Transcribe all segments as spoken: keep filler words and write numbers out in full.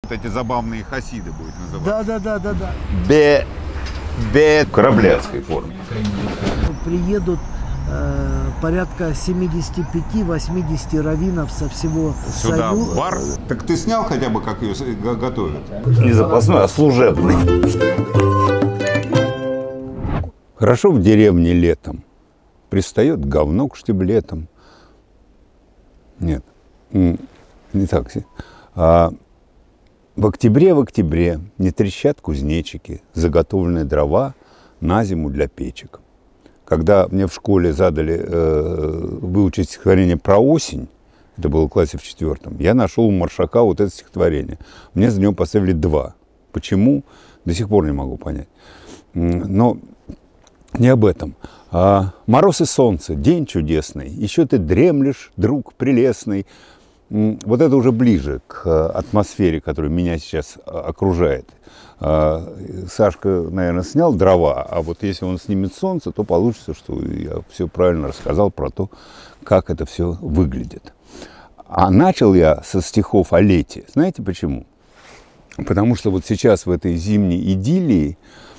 вот эти забавные хасиды будет называться. Да, да, да, да, да. Бе, бе, корабляцкой форме. Приедут э, порядка семидесяти пяти — восьмидесяти раввинов со всего Сюда, Союза. в бар. Так ты снял хотя бы, как ее готовят? Не запасной, а служебный. Хорошо в деревне летом. Пристает говно к штиблетам. Нет, не так. А в октябре, в октябре не трещат кузнечики, заготовленные дрова на зиму для печек. Когда мне в школе задали э, выучить стихотворение про осень, это было в классе в четвертом, я нашел у Маршака вот это стихотворение. Мне за него поставили два. Почему? До сих пор не могу понять. Но не об этом. А, мороз и солнце, день чудесный, еще ты дремлешь, друг прелестный. Вот это уже ближе к атмосфере, которая меня сейчас окружает. А, Сашка, наверное, снял дрова, а вот если он снимет солнце, то получится, что я все правильно рассказал про то, как это все выглядит. А начал я со стихов о лете. Знаете почему? Потому что вот сейчас в этой зимней идиллии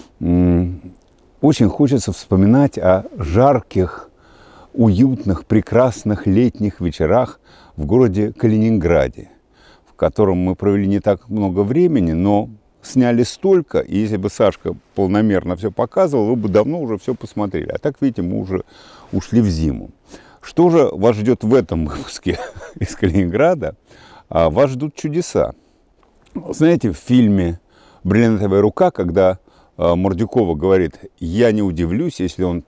очень хочется вспоминать о жарких, уютных, прекрасных летних вечерах в городе Калининграде, в котором мы провели не так много времени, но сняли столько, и если бы Сашка полномерно все показывал, вы бы давно уже все посмотрели. А так, видите, мы уже ушли в зиму. Что же вас ждет в этом выпуске из Калининграда? А вас ждут чудеса. Знаете, в фильме «Бриллиантовая рука», когда Мордюкова говорит: я не удивлюсь, если он...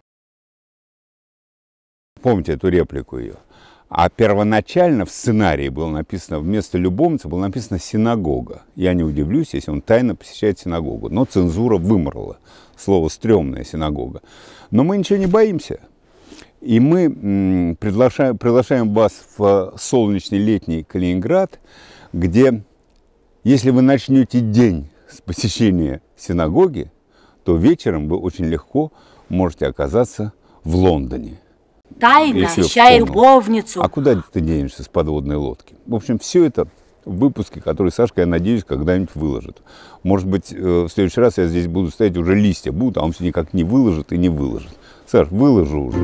Помните эту реплику ее? А первоначально в сценарии было написано, вместо любовницы было написано «синагога». Я не удивлюсь, если он тайно посещает синагогу. Но цензура выморла слово «стрёмная синагога». Но мы ничего не боимся. И мы приглашаем, приглашаем вас в солнечный летний Калининград, где, если вы начнете день с посещения синагоги, то вечером вы очень легко можете оказаться в Лондоне. Тайна, ища любовницу. А куда ты денешься с подводной лодки? В общем, все это в выпуске, который Сашка, я надеюсь, когда-нибудь выложит. Может быть, в следующий раз я здесь буду стоять, уже листья будут, а он все никак не выложит и не выложит. Саш, выложу уже.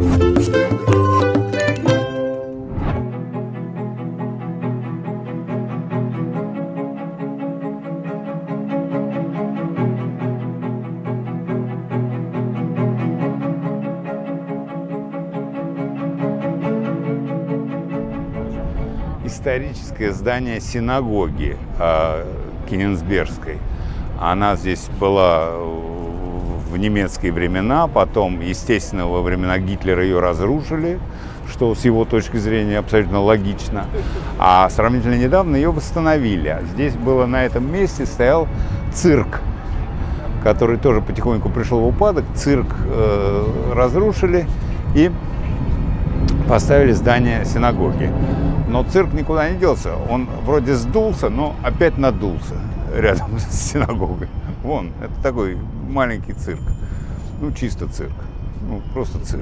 Историческое здание синагоги э, Кенигсбергской. Она здесь была в немецкие времена, потом, естественно, во времена Гитлера ее разрушили, что с его точки зрения абсолютно логично. А сравнительно недавно ее восстановили. Здесь было, на этом месте стоял цирк, который тоже потихоньку пришел в упадок. Цирк э, разрушили и поставили здание синагоги. Но цирк никуда не делся. Он вроде сдулся, но опять надулся рядом с синагогой. Вон, это такой маленький цирк. Ну, чисто цирк. Ну, просто цирк.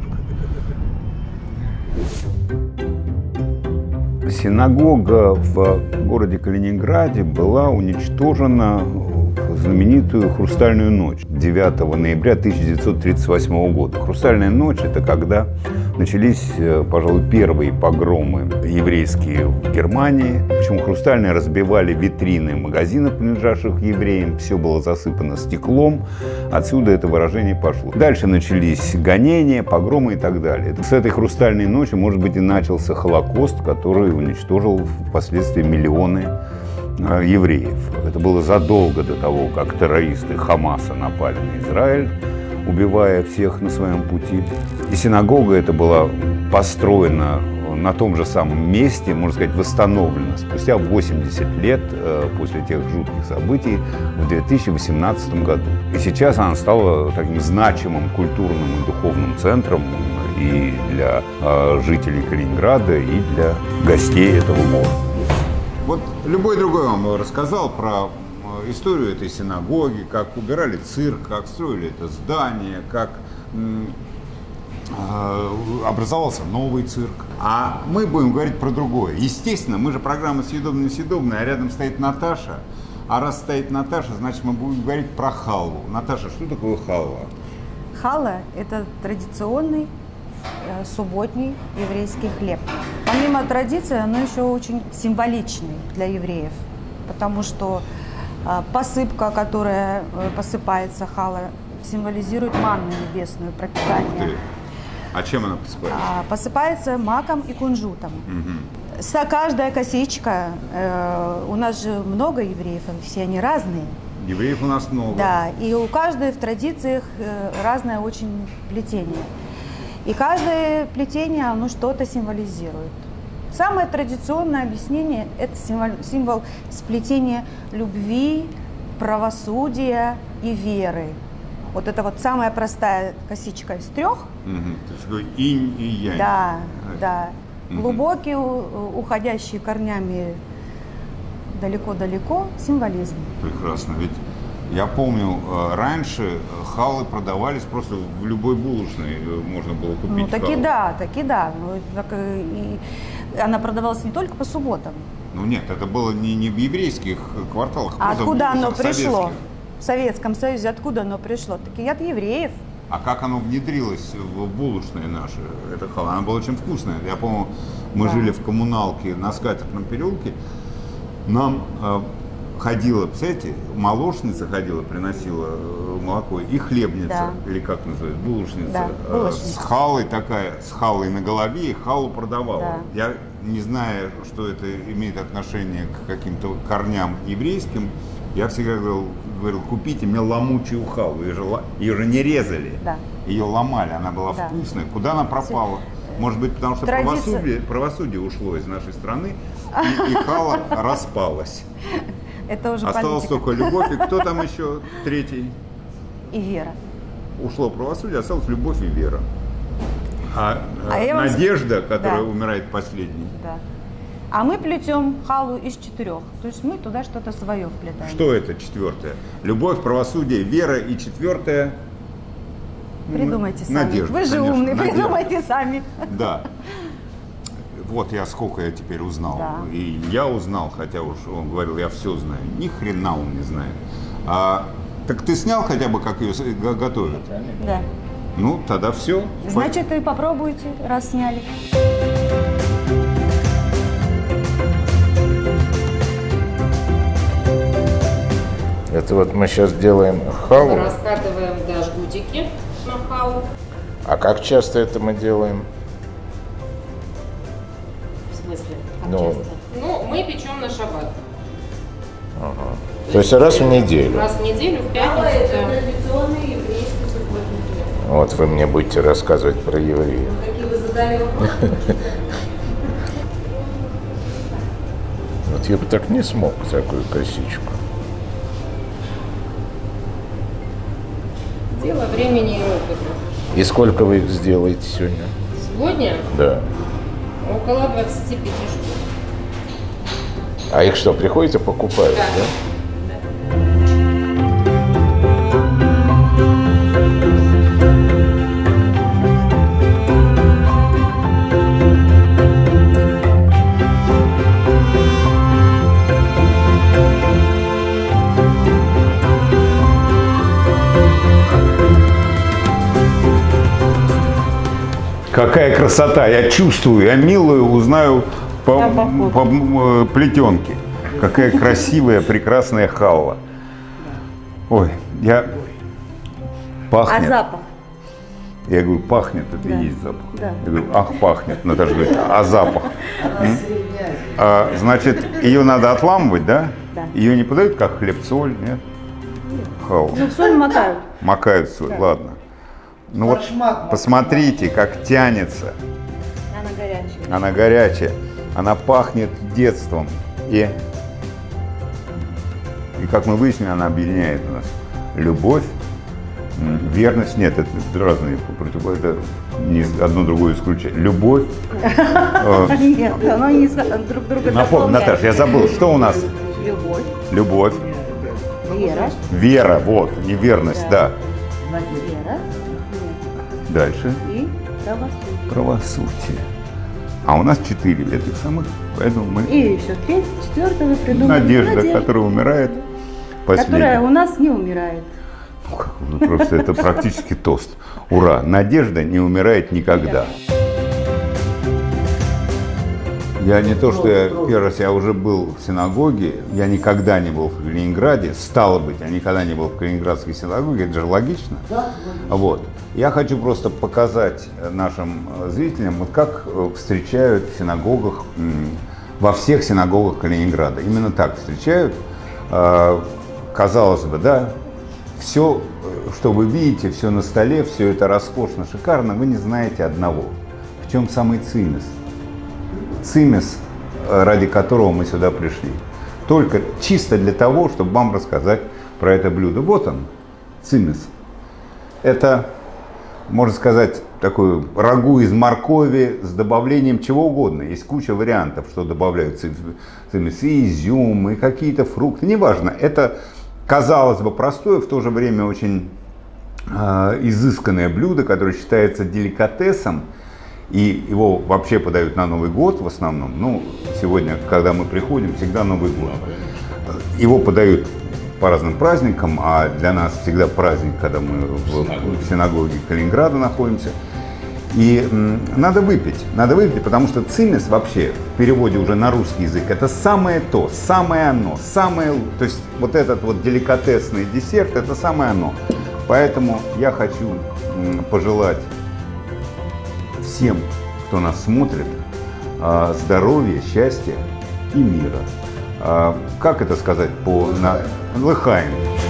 Синагога в городе Калининграде была уничтожена в знаменитую «Хрустальную ночь» девятого ноября тысяча девятьсот тридцать восьмого года. «Хрустальная ночь» — это когда начались, пожалуй, первые погромы еврейские в Германии. Почему хрустальные? Разбивали витрины магазинов, принадлежавших евреям. Все было засыпано стеклом. Отсюда это выражение пошло. Дальше начались гонения, погромы и так далее. С этой «Хрустальной ночи», может быть, и начался Холокост, который уничтожил впоследствии миллионы евреев. Это было задолго до того, как террористы Хамаса напали на Израиль, убивая всех на своем пути. И синагога эта была построена на том же самом месте, можно сказать, восстановлена спустя восемьдесят лет э, после тех жутких событий в две тысячи восемнадцатом году. И сейчас она стала таким значимым культурным и духовным центром и для э, жителей Калининграда, и для гостей этого города. Вот любой другой вам рассказал про историю этой синагоги, как убирали цирк, как строили это здание, как э, образовался новый цирк. А мы будем говорить про другое. Естественно, мы же программа «Съедобное-несъедобное», а рядом стоит Наташа. А раз стоит Наташа, значит, мы будем говорить про халву. Наташа, что такое халва? Халва – это традиционный э, субботний еврейский хлеб. Помимо традиции, оно еще очень символичный для евреев, потому что э, посыпка, которая э, посыпается халва, символизирует манну небесную, пропитание. А чем она посыпается? А, посыпается маком и кунжутом. Угу. Вся каждая косичка, э, у нас же много евреев, все они разные. Евреев у нас много. Да, и у каждой в традициях э, разное очень плетение. И каждое плетение, оно что-то символизирует. Самое традиционное объяснение – это символ, символ сплетения любви, правосудия и веры. Вот это вот самая простая косичка из трех. Угу. То есть инь и янь. Да, да. Угу. Глубокий, уходящий корнями далеко-далеко символизм. Прекрасно. Ведь я помню, раньше халвы продавались просто в любой булочной, можно было купить. Ну, таки халву. да, таки да. Ну, так и, и она продавалась не только по субботам. Ну нет, это было не, не в еврейских кварталах. А откуда оно пришло? Советских. В Советском Союзе откуда оно пришло? Таки от евреев. А как оно внедрилось в булочные наши? Это халва. Она была очень вкусная. Я помню, мы да. жили в коммуналке на Скатертном переулке. Нам э, ходила, представляете, молочница ходила, приносила молоко, и хлебница, да. или как называется, булочница, Да, э, с халой такая, с халой на голове, и халу продавала. Да. Я, не зная, что это имеет отношение к каким-то корням еврейским, я всегда говорил, говорил, купите мне ломучую халву. Ее же, ее же не резали, Да. ее ломали, она была Да. вкусная. Куда она пропала? Может быть, потому что Традиция... правосудие, правосудие ушло из нашей страны, и, и хала распалась. Это уже Осталась политика. только любовь, и кто там еще третий? И вера. Ушло правосудие, осталась любовь и вера. А, А э, я вам- надежда, которая Да. умирает последней. Да. А мы плетем халу из четырех. То есть мы туда что-то свое вплетаем. Что это четвертое? Любовь, правосудие, вера, и четвертое? Придумайте сами. Надежда, Вы же конечно, умный, надежда. придумайте сами. Да. Вот я сколько я теперь узнал. Да. И я узнал, хотя уж он говорил, я все знаю. Ни хрена он не знает. А, так ты снял хотя бы, как ее с- го- готовят? Да. Ну, тогда все. Значит, и попробуйте, раз сняли. Это вот мы сейчас делаем халву. Раскатываем, да, жгутики на халву. А как часто это мы делаем? В смысле, как Ну. часто? Ну, мы печем на шаббат. То есть раз в неделю. Раз в неделю, в пятницу. да. традиционный еврейский субботний хлеб. Вот вы мне будете рассказывать про евреев. Какие вы задали вопросы? Вот я бы так не смог, такую косичку. Дело времени и опыта. И сколько вы их сделаете сегодня? Сегодня Да. около двадцати пяти штук. А их что, приходите покупают, Да. да? Какая красота! Я чувствую, я милую узнаю по, по, м, плетенке. Какая красивая, прекрасная халва. Ой, я... Пахнет. А запах? Я говорю, пахнет, это Да. и есть запах. Да. Я говорю, ах, пахнет. Наташа говорит, а запах? М? А, значит, ее надо отламывать, да? Да. Ее не подают как хлеб-соль, нет? Халва. Ну, соль макают. Макают соль, ладно. Ну вот, посмотрите, как тянется. Она горячая. Она горячая, она пахнет детством. И, и как мы выяснили, она объединяет нас. Любовь, м, верность, нет, это разные противоположности, это не одно другое исключает. Любовь. э, Нет, оно не за- друг друга Напомню, дополняет. Наташа, я забыл, что у нас? Любовь, Любовь, вера, вера, вот, и верность, да. вера Дальше и правосудие. правосудие. А у нас четыре этих самых, поэтому мы... И еще третье, четвертое вы придумали. Надежда, которая умирает Последний. Которая у нас не умирает. Ну, просто это практически тост. Ура! Надежда не умирает никогда. Я не то, что я первый раз, я уже был в синагоге, я никогда не был в Калининграде, стало быть, я никогда не был в Калининградской синагоге, это же логично. Вот. Я хочу просто показать нашим зрителям, вот как встречают в синагогах, во всех синагогах Калининграда. Именно так встречают. Казалось бы, да, все, что вы видите, все на столе, все это роскошно, шикарно, вы не знаете одного. В чем самый цимес? Цимес, ради которого мы сюда пришли. Только чисто для того, чтобы вам рассказать про это блюдо. Вот он, цимес. Это, можно сказать, такое рагу из моркови с добавлением чего угодно. Есть куча вариантов, что добавляют цимес. И изюм, и какие-то фрукты. Неважно. Это, казалось бы, простое, в то же время очень э, изысканное блюдо, которое считается деликатесом. И его вообще подают на Новый год в основном. Ну, сегодня, когда мы приходим, всегда Новый год. Его подают по разным праздникам, а для нас всегда праздник, когда мы в, в синагоге Калининграда находимся. И м, надо выпить, надо выпить, потому что цимес вообще в переводе уже на русский язык это самое то, самое оно, самое, то есть вот этот вот деликатесный десерт это самое оно. Поэтому я хочу м, пожелать всем, кто нас смотрит, здоровья, счастья и мира. Как это сказать по на лыхаем?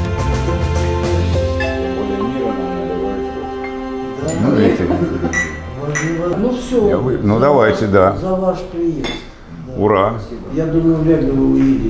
Ну, видите. Ну все. Вы... Ну давайте, да. За ваш приезд. Да. Ура. Я думаю, вряд ли вы уедете.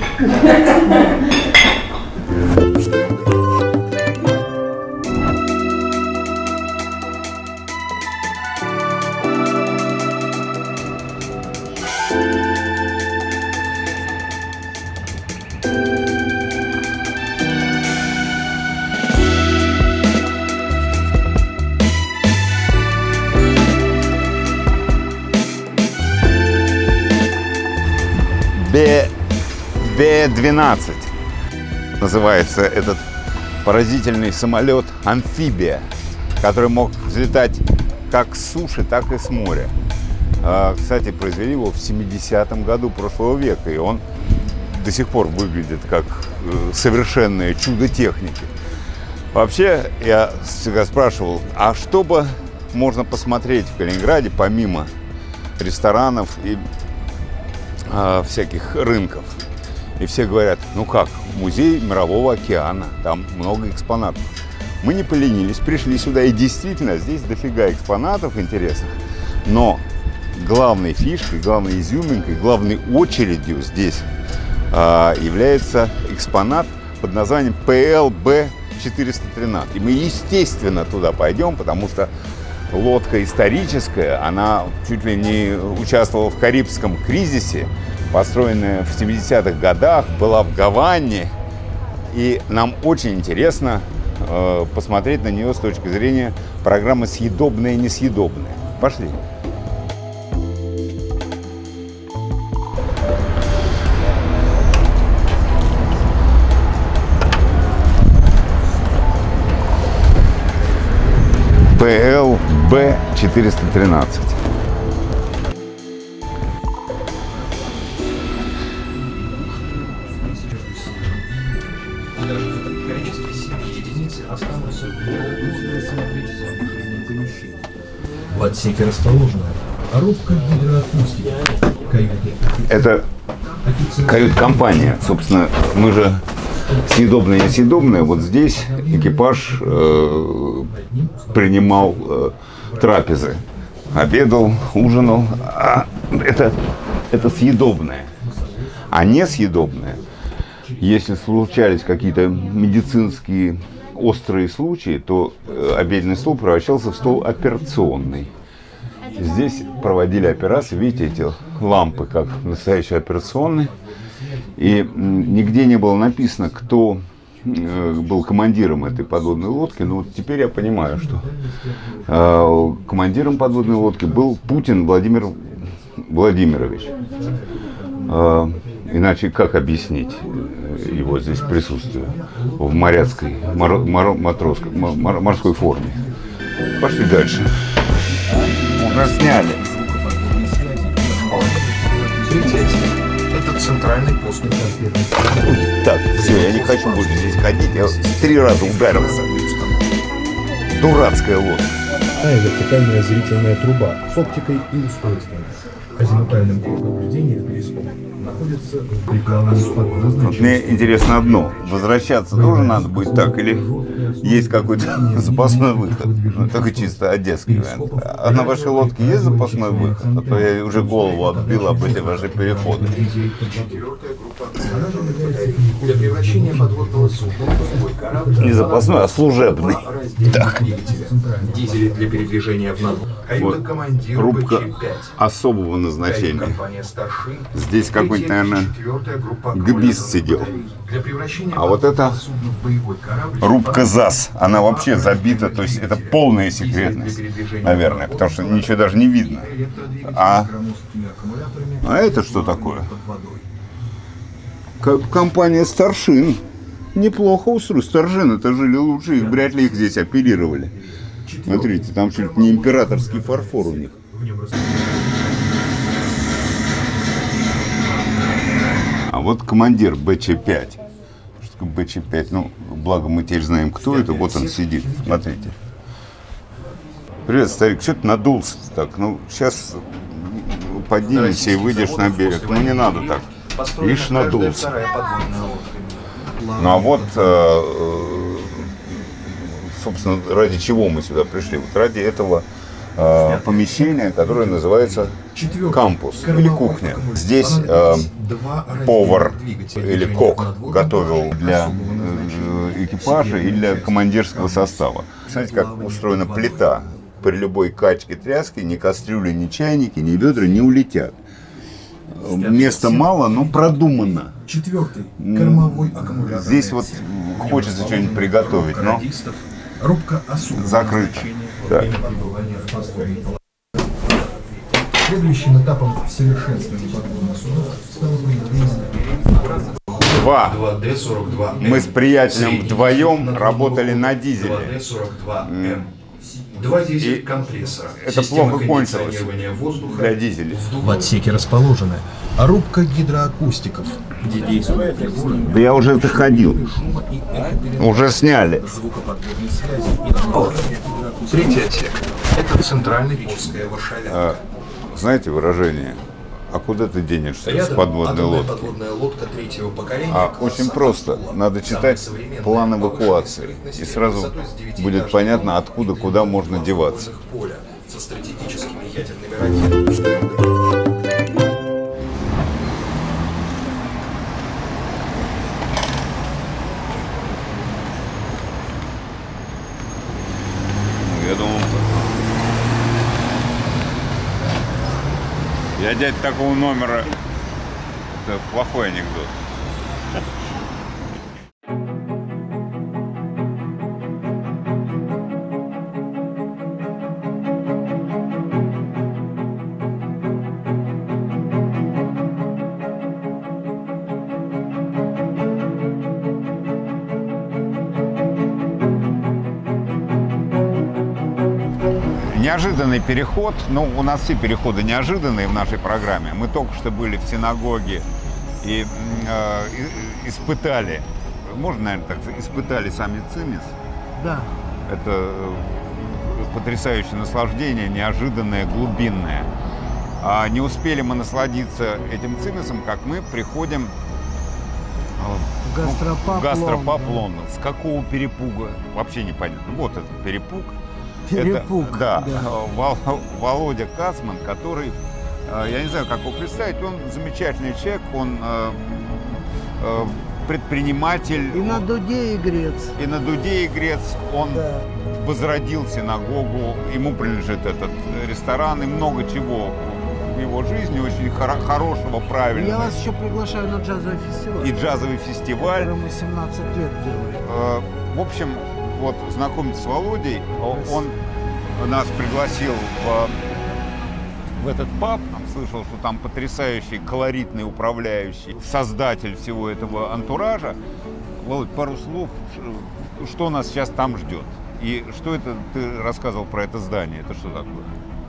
бэ двенадцать называется этот поразительный самолет-амфибия, который мог взлетать как с суши, так и с моря. Кстати, произвели его в семидесятом году прошлого века, и он до сих пор выглядит как совершенное чудо техники. Вообще, я всегда спрашивал, а что бы можно посмотреть в Калининграде, помимо ресторанов и а, всяких рынков? И все говорят, ну как, музей Мирового океана, там много экспонатов. Мы не поленились, пришли сюда, и действительно, здесь дофига экспонатов интересных, но главной фишкой, главной изюминкой, главной очередью здесь а, является экспонат под названием пэ эл бэ четыреста тринадцать. И мы, естественно, туда пойдем, потому что лодка историческая, она чуть ли не участвовала в Карибском кризисе, построенная в семидесятых годах, была в Гаване. И нам очень интересно э, посмотреть на нее с точки зрения программы «Съедобное и несъедобное». Пошли. пэ эл бэ четыреста тринадцать. В отсеке расположена рубка гидроакустики. Это кают-компания. Собственно, мы же съедобное и несъедобное. Вот здесь экипаж э, принимал э, трапезы. Обедал, ужинал. А это, это съедобное. А несъедобное, если случались какие-то медицинские острые случаи, то обеденный стол превращался в стол операционный. Здесь проводили операции, видите, эти лампы, как настоящие операционные. И нигде не было написано, кто был командиром этой подводной лодки. Но вот теперь я понимаю, что командиром подводной лодки был Путин Владимир Владимирович. Иначе как объяснить его здесь присутствие в моряцкой, мор, мор, матросской, мор, морской форме? Пошли дальше. Уже сняли. Это центральный пост. Так, все, я не хочу больше здесь ходить. Я три раза ударился. Дурацкая лодка. Вертикальная зрительная труба с оптикой и устройствами. Азимутальным кругом наблюдения в перископ находится рекламный подводный. Вот мне интересно одно. Возвращаться тоже надо будет так? Или есть какой-то запасной выход? Ну, только чисто одесский вариант. А на вашей лодке есть запасной выход? А то я уже голову отбил об эти ваши переходы. Для превращения подводного судна в свой корабль. Не запасной, а служебный. Так. Дизели для передвижения в надвод. Вот. Рубка особого назначения. Здесь какой-то, наверное, гбист сидел. А вот это рубка ЗАС. Она вообще забита, то есть это полная секретность, наверное, потому что ничего даже не видно. А, а это что такое? К- компания Старшин. Неплохо устроили. Старшины-то жили лучше, их вряд ли их здесь оперировали. Смотрите, там чуть не императорский фарфор у них. А вот командир Бэ Че пять. Что такое Бэ Че пять? Ну, благо мы теперь знаем, кто это. Вот он сидит. Смотрите. Привет, старик. Что ты надулся так? Ну, сейчас поднимешься и выйдешь на берег. Ну, не надо так. Лишь надулся. Ну, а вот, собственно, ради чего мы сюда пришли? Вот ради этого э, помещения, которое называется кампус или кухня. Здесь э, повар или кок готовил для э, экипажа и для командирского состава. Смотрите, как устроена плита. При любой качке тряски ни кастрюли, ни чайники, ни ведра не улетят. Места мало, но продумано. Четвертый кормовой аккумулятор. Здесь вот хочется что-нибудь приготовить, но рубка закрыто. Да. Следующим этапом совершенствования подводных судов стало появление Два. Дэ сорок два эм. Мы с приятелем вдвоем работали на дизеле. Дэ сорок два эм. Два дизель-компрессора. Это плохо кончилось для дизеля. В отсеке расположена рубка гидроакустиков. Да я уже заходил. Уже сняли. Третий отсек. Это центральный пуская варшавя. А, знаете выражение? А куда ты денешься с Рядом подводной атомная лодки? подводная лодка третьего поколения. А очень просто. Надо читать план эвакуации. И сразу будет понятно, откуда, куда можно деваться. Поля со стратегическими ядерными ракетами. Я думал, я дядь такого номера. Это плохой анекдот. Неожиданный переход. Ну, у нас все переходы неожиданные в нашей программе. Мы только что были в синагоге и э, испытали, можно, наверное, так сказать, испытали сами цимис. Да. Это потрясающее наслаждение, неожиданное, глубинное. А не успели мы насладиться этим цимисом, как мы приходим в Гастропаб, Гастропаб Лондон. Лондон. С какого перепуга? Вообще непонятно. Вот этот перепуг. Перепуг, Это, да, да. Вол- Володя Кацман, который, я не знаю, как его представить, он замечательный человек, он э, э, предприниматель. И на дуде игрец. И на дуде игрец. Он Да. возродил синагогу, ему принадлежит этот ресторан и много чего в его жизни, очень хоро- хорошего, правильного. Я вас еще приглашаю на джазовый фестиваль. И джазовый фестиваль. Который мы семнадцать лет делаем. Э, В общем, вот знакомиться с Володей, он нас пригласил в в этот паб, слышал, что там потрясающий, колоритный управляющий, создатель всего этого антуража. Володь, пару слов, что нас сейчас там ждет? И что это, ты рассказывал про это здание, это что такое?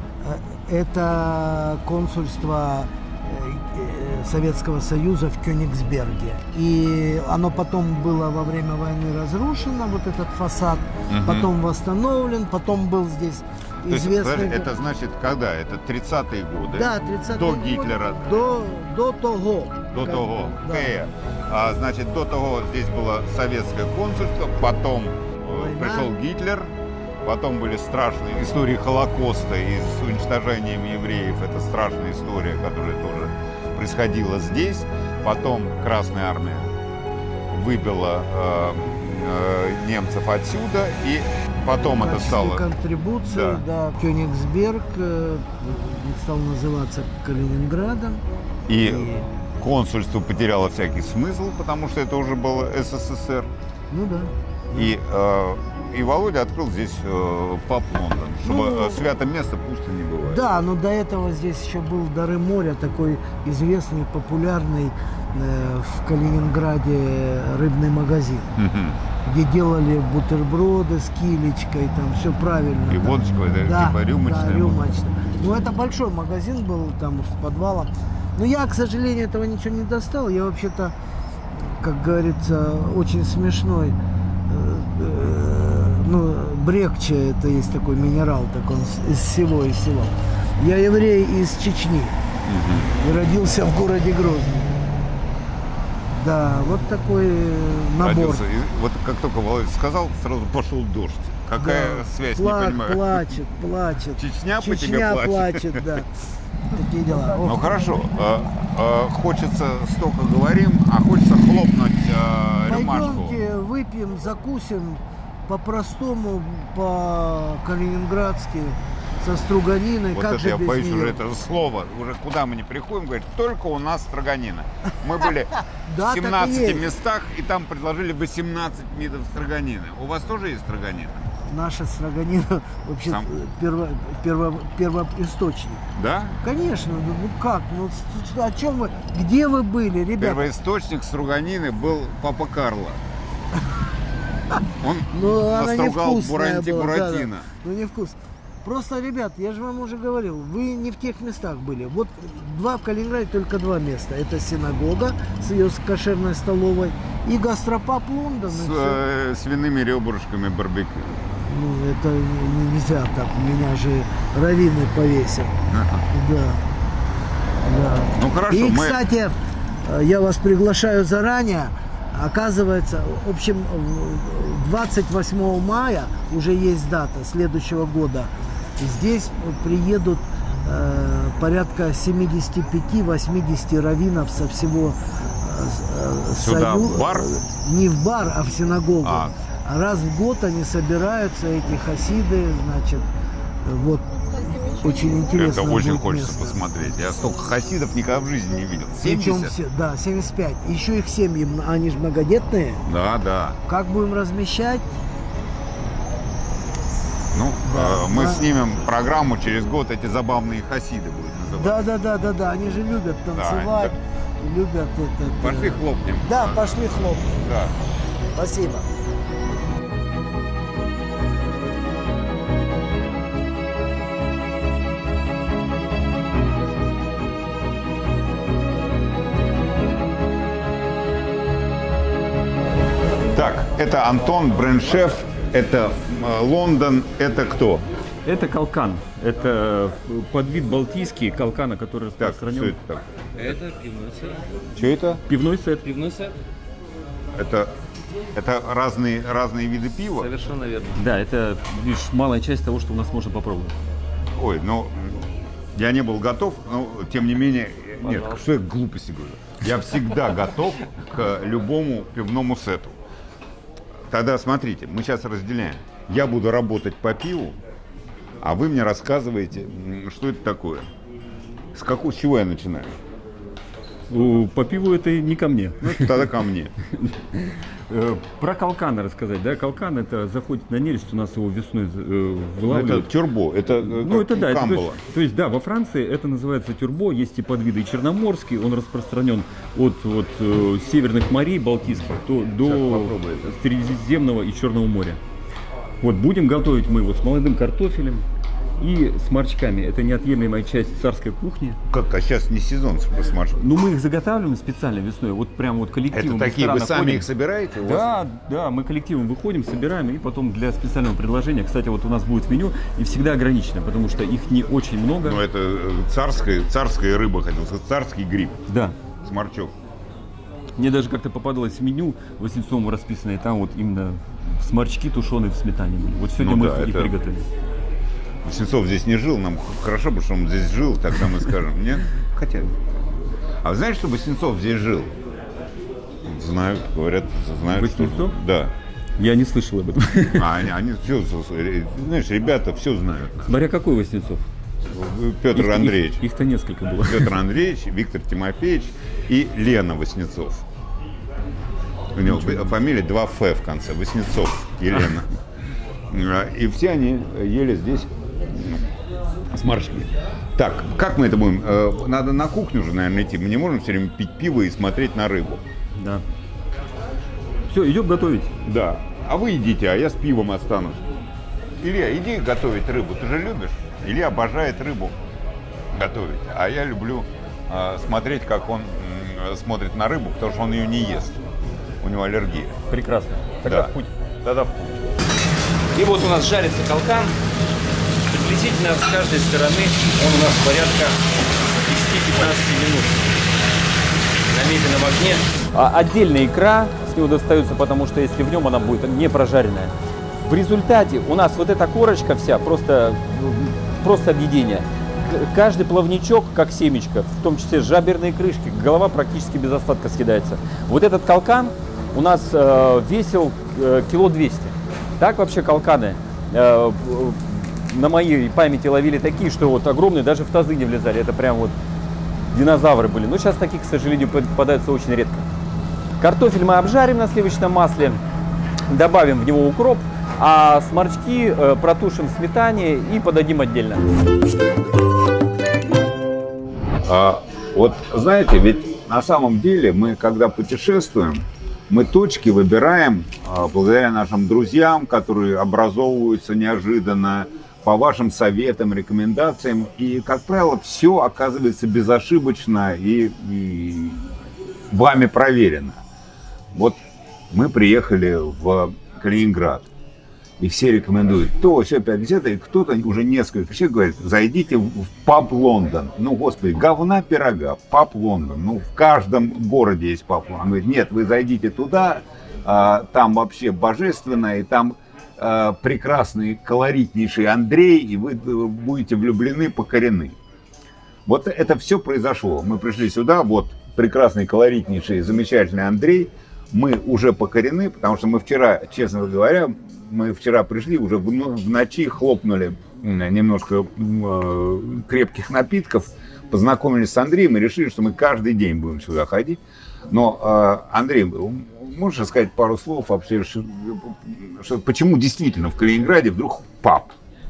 Это консульство Советского Союза в Кёнигсберге. И оно потом было во время войны разрушено, вот этот фасад, угу. потом восстановлен, потом был здесь То известный... Есть, это значит, когда? Это тридцатые годы? Да, тридцатые До годы. Гитлера? До, до того. До как, того. Да. А, значит, до того здесь было советское консульство, потом Война. пришел Гитлер, потом были страшные истории Холокоста и с уничтожением евреев. Это страшная история, которая тоже происходила здесь. Потом Красная Армия выбила э, э, немцев отсюда, и потом это стало... контрибуцию, да. да, Кёнигсберг э, стал называться Калининградом. И, и консульство потеряло всякий смысл, потому что это уже было СССР. Ну да. И, э, и Володя открыл здесь э, паб Лондон, чтобы ну, святое место пусто не бывает. Да, но до этого здесь еще был Дары моря, такой известный, популярный э, в Калининграде рыбный магазин, угу. где делали бутерброды с килечкой, там все правильно. И водочка, это да, типа рюмочная. Да, рюмочная. Ну это большой магазин был там с подвалом. Но я, к сожалению, этого ничего не достал. Я вообще-то, как говорится, очень смешной. Ну, брекча, это есть такой минерал, так он из всего, из всего. Я еврей из Чечни угу. и родился в городе Грозный. Да, вот такой набор. Родился, и вот как только Володя сказал, сразу пошел дождь. Какая да. связь, Пла- не понимаю. Плачет, плачет. Чечня, Чечня по тебе плачет. плачет, да. Такие дела. Ну хорошо, а, а, хочется, столько говорим, а хочется хлопнуть а, рюмашку. Пойдемте выпьем, закусим по-простому, по-калининградски, со струганиной. Вот как это же я без боюсь нее? уже это слово, уже куда мы не приходим, говорит, только у нас строганина. Мы были в семнадцати местах, и там предложили восемнадцать видов строганины. У вас тоже есть строганина? Наша строганина вообще Сам... перво, перво, первоисточник. Да? Конечно, ну, ну как, ну о чем вы, где вы были, ребята? Первоисточник строганины был Папа Карло. Он ну, настругал Буранти Буратино. Да, да. Ну невкусно. Просто, ребят, я же вам уже говорил, вы не в тех местах были. Вот два в Калининграде, только два места. Это синагога с ее кошерной столовой и гастропаб Лондон. С э, свиными ребрышками барбекю. Ну, это нельзя так, меня же раввины повесят. Ага. Да. да. Ну хорошо. И, мы... кстати, я вас приглашаю заранее. Оказывается, в общем, двадцать восьмого мая уже есть дата следующего года. Здесь приедут э, порядка семидесяти пяти — восьмидесяти раввинов со всего э, Сюда, союза. В бар? Не в бар, а в синагогу. А. Раз в год они собираются, эти хасиды, значит, вот. Очень интересно. Это очень хочется место. посмотреть. Я столько хасидов никогда в жизни не видел. семьдесят? Все, да, семьдесят пять. Еще их семьи, они же многодетные. Да, да. Как будем размещать? Ну, да, э, мы да. снимем программу через год, эти забавные хасиды будут называться. Да, да, да, да, да. Они же любят танцевать, да, любят это. Пошли хлопнем. Да, пошли хлопнем. Да. Спасибо. Так, это Антон, бренд-шеф, это э, Лондон, это кто? Это калкан. Это подвид балтийский калкана, который распространен. Так, что это такое? Это пивной сет. Что это? Пивной сет. Пивной сет. Это, это разные, разные виды пива? Совершенно верно. Да, это лишь малая часть того, что у нас можно попробовать. Ой, ну, я не был готов, но тем не менее, Пожалуйста. нет, что я глупости говорю. Я всегда готов к любому пивному сету. Тогда смотрите, мы сейчас разделяем. Я буду работать по пиву, а вы мне рассказываете, что это такое. С какого, с чего я начинаю? По пиву это не ко мне. Ну, тогда ко мне. Про калкан рассказать, да? Калкан это заходит на нерест, у нас его весной вылавливают. Это тюрбо, это ну, это да, это, то, есть, было. то есть да, во Франции это называется тюрбо, есть и подвиды и черноморский, он распространен от, от э, северных морей Балтийских до, до Средиземного и Черного моря. Вот будем готовить мы его с молодым картофелем и с морчками. Это неотъемлемая часть царской кухни. Как, а сейчас не сезон с морчками? Ну, мы их заготавливаем специально весной. Вот прям вот коллективом. Это такие, вы сами ходим. Их собираете? У да, вас? Да, мы коллективом выходим, собираем, и потом для специального предложения, кстати, вот у нас будет меню, и всегда ограничено, потому что их не очень много. Но это царская, царская рыба, хотел сказать, царский гриб. Да. Сморчок. Мне даже как-то попадалось в меню Васнецовым расписанное, там вот именно сморчки тушеные в сметане. Вот сегодня ну, мы да, их это... приготовили. Васнецов здесь не жил, нам хорошо бы, что он здесь жил, тогда мы скажем, нет? Хотя бы. А вы знаете, что Васнецов здесь жил? Знают, говорят, знают. Васнецов? Да. Я не слышал об этом. А они, они все, знаешь, ребята все знают. Смотря какой Васнецов? Петр их, Андреевич. Их, их-то несколько было. Петр Андреевич, Виктор Тимофеевич и Лена Васнецов. У него Ничего. Фамилия два эф в конце. Васнецов, Елена. И все они ели здесь с моржками. Так, как мы это будем? Надо на кухню уже, наверное, идти. Мы не можем все время пить пиво и смотреть на рыбу. Да. Все, идем готовить. Да. А вы идите, а я с пивом останусь. Илья, иди готовить рыбу. Ты же любишь? Илья обожает рыбу готовить. А я люблю э, смотреть, как он э, смотрит на рыбу, потому что он ее не ест. У него аллергия. Прекрасно. Тогда да. в путь. Тогда в путь. И вот у нас жарится калкан. Приблизительно с каждой стороны он у нас порядка десяти-пятнадцати минут на медленном огне. А отдельная икра с него достается, потому что если в нем она будет не прожаренная. В результате у нас вот эта корочка вся просто, просто объедение. Каждый плавничок, как семечко, в том числе жаберные крышки, голова практически без остатка съедается. Вот этот калкан у нас э, весил э, кило двести. Так вообще калканы э, на моей памяти ловили такие, что вот огромные, даже в тазы не влезали. Это прям вот динозавры были. Но сейчас таких, к сожалению, попадаются очень редко. Картофель мы обжарим на сливочном масле, добавим в него укроп, а сморчки э, протушим в сметане и подадим отдельно. А, вот знаете, ведь на самом деле мы, когда путешествуем, мы точки выбираем а, благодаря нашим друзьям, которые образовываются неожиданно, по вашим советам, рекомендациям. И, как правило, все оказывается безошибочно и, и вами проверено. Вот мы приехали в Калининград, и все рекомендуют то, все, пять, десять, и кто-то уже несколько человек говорит, зайдите в паб Лондон. Ну, господи, говна пирога, паб Лондон. Ну, в каждом городе есть паб Лондон. Он говорит, нет, вы зайдите туда, а, там вообще божественно, и там а, прекрасный, колоритнейший Андрей, и вы будете влюблены, покорены. Вот это все произошло. Мы пришли сюда, вот прекрасный, колоритнейший, замечательный Андрей. Мы уже покорены, потому что мы вчера, честно говоря, мы вчера пришли, уже в ночи хлопнули немножко э, крепких напитков, познакомились с Андреем и решили, что мы каждый день будем сюда ходить. Но, э, Андрей, можешь сказать пару слов вообще, что, что, почему действительно в Калининграде вдруг паб?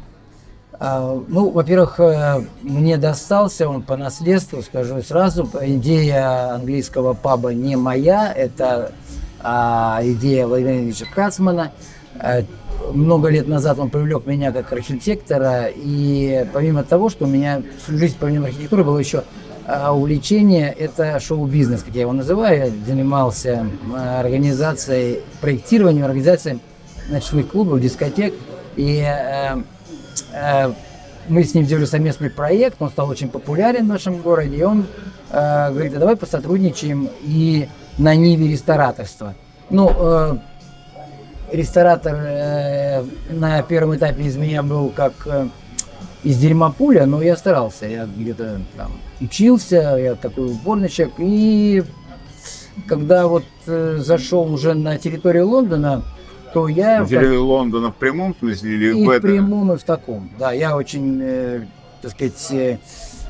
А, ну, во-первых, мне достался он по наследству, скажу сразу. Идея английского паба не моя, это а, идея Владимира Ильича Кацмана. Много лет назад он привлек меня как архитектора, и помимо того, что у меня всю жизнь помимо архитектуры было еще увлечение, это шоу-бизнес, как я его называю. Я занимался организацией, проектированием, организацией ночных клубов, дискотек, и э, э, мы с ним сделали совместный проект, он стал очень популярен в нашем городе, и он э, говорит, а давай посотрудничаем и на ниве рестораторства. Ну, э, ресторатор э, на первом этапе из меня был как э, из дерьма пуля, но я старался, я где-то там учился, я такой упорный человек. И когда вот э, зашел уже на территорию Лондона, то я... На территорию Лондона в прямом смысле или и в в этом? прямом, и в таком. Да, я очень, э, так сказать, э,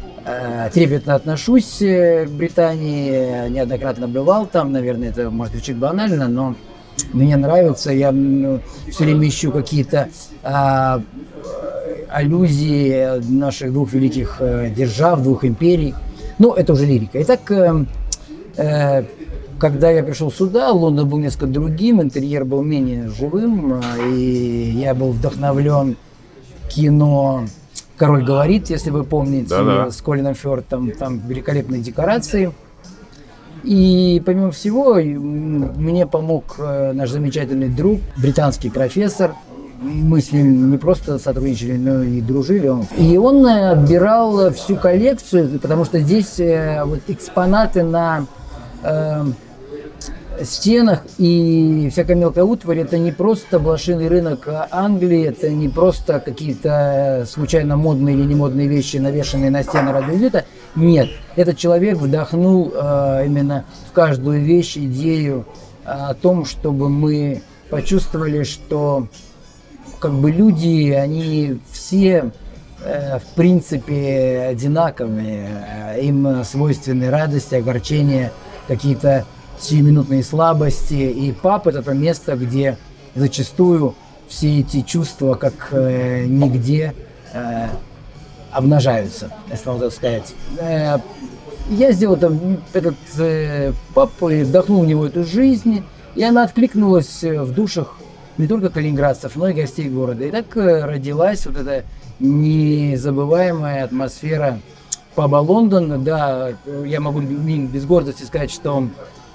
э, трепетно отношусь к Британии, неоднократно бывал там, наверное, это может звучит банально, но мне нравится, я ну, все время ищу какие-то э, аллюзии наших двух великих э, держав, двух империй. Ну, это уже лирика. Итак, э, э, когда я пришел сюда, Лондон был несколько другим, интерьер был менее живым, и я был вдохновлен кино «Король говорит», если вы помните, Да-да. с Колином Фёртом, там великолепные декорации. И помимо всего, мне помог наш замечательный друг, британский профессор. Мы с ним не просто сотрудничали, но и дружили. И он отбирал всю коллекцию, потому что здесь вот экспонаты на э, стенах и всякая мелкая утварь. Это не просто блошиный рынок Англии, это не просто какие-то случайно модные или не модные вещи, навешанные на стены ради визита. Нет, этот человек вдохнул э, именно в каждую вещь идею э, о том, чтобы мы почувствовали, что как бы люди, они все э, в принципе одинаковые, э, им свойственны радости, огорчения, какие-то сиюминутные слабости. И паб — это то место, где зачастую все эти чувства как э, нигде э, обнажаются, если можно так сказать. Э, я сделал там этот э, паб и вдохнул в него эту жизнь, и она откликнулась в душах не только калининградцев, но и гостей города. И так родилась вот эта незабываемая атмосфера паба «Лондон». Да, я могу без гордости сказать, что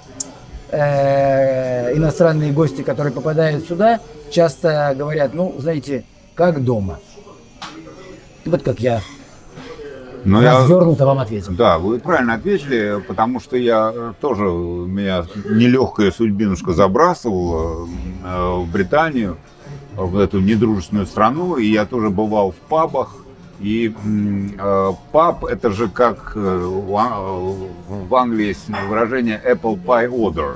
э, иностранные гости, которые попадают сюда, часто говорят, ну, знаете, как дома. И вот как я Но развернуто я, вам ответил. Да, вы правильно ответили, потому что я тоже, меня нелегкая судьбинушка забрасывала в Британию, в эту недружественную страну, и я тоже бывал в пабах. И э, паб — это же как э, в Англии есть выражение apple pie order.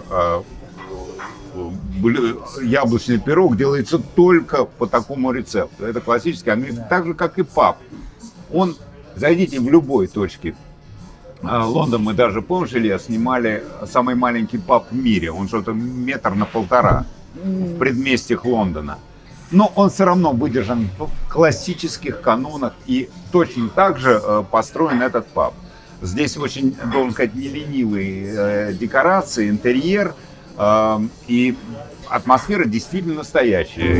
Э, яблочный пирог делается только по такому рецепту. Это классический английский, да. Так же как и паб. Он, зайдите в любой точке Лондона, мы даже, помнишь, Илья, снимали самый маленький паб в мире. Он что-то метр на полтора в предместьях Лондона. Но он все равно выдержан в классических канонах, и точно так же э, построен этот паб. Здесь очень, должен сказать, неленивые э, декорации, интерьер, э, и атмосфера действительно настоящая.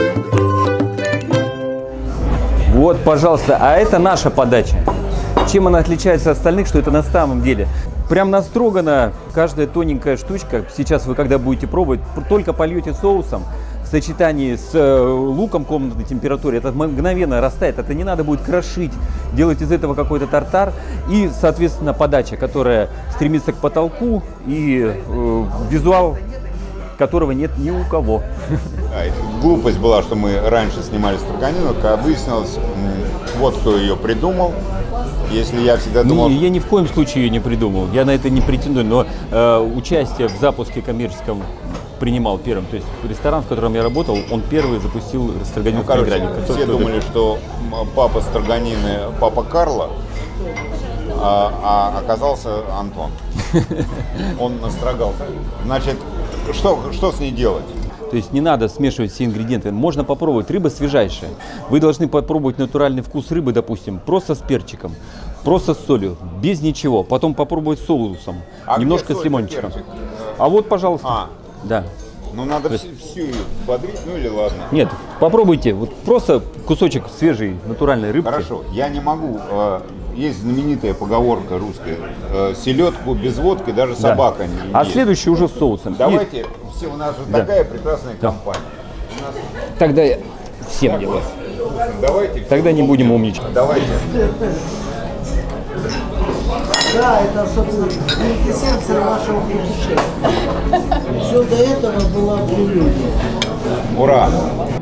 Вот, пожалуйста, а это наша подача. Чем она отличается от остальных, что это на самом деле? Прям настрогана каждая тоненькая штучка. Сейчас вы, когда будете пробовать, только польете соусом. В сочетании с луком комнатной температуры это мгновенно растает, это не надо будет крошить, делать из этого какой-то тартар. И, соответственно, подача, которая стремится к потолку, и э, визуал которого нет ни у кого. А, глупость была, что мы раньше снимали строганину, когда выяснилось, вот кто ее придумал. Если я всегда думал... Не, я ни в коем случае ее не придумал, я на это не претендую, но э, участие в запуске коммерческом принимал первым. То есть ресторан, в котором я работал, он первый запустил строганину, ну, в Калининграде. Все думали, что папа строганины папа Карло, а, а оказался Антон. Он настрогался. Значит, что, что с ней делать? То есть не надо смешивать все ингредиенты. Можно попробовать. Рыба свежайшая. Вы должны попробовать натуральный вкус рыбы, допустим, просто с перчиком, просто с солью, без ничего. Потом попробовать с соусом, а немножко с лимончиком. А вот, пожалуйста. А. Да. Ну надо есть... всю ее бодрить, ну или ладно? Нет, попробуйте. Вот просто кусочек свежей натуральной рыбки. Хорошо, я не могу. Есть знаменитая поговорка русская: селедку без водки даже собака, да, не ест. А следующий уже с соусом. Давайте, И... все, у нас же, да, такая прекрасная, да, компания. Нас... Тогда я всем так делаю. Вот. Давайте. Тогда не будем умничать. Давайте. Да, это, собственно, квинтэссенция вашего путешествия. Все до этого было прелюдия. Ура!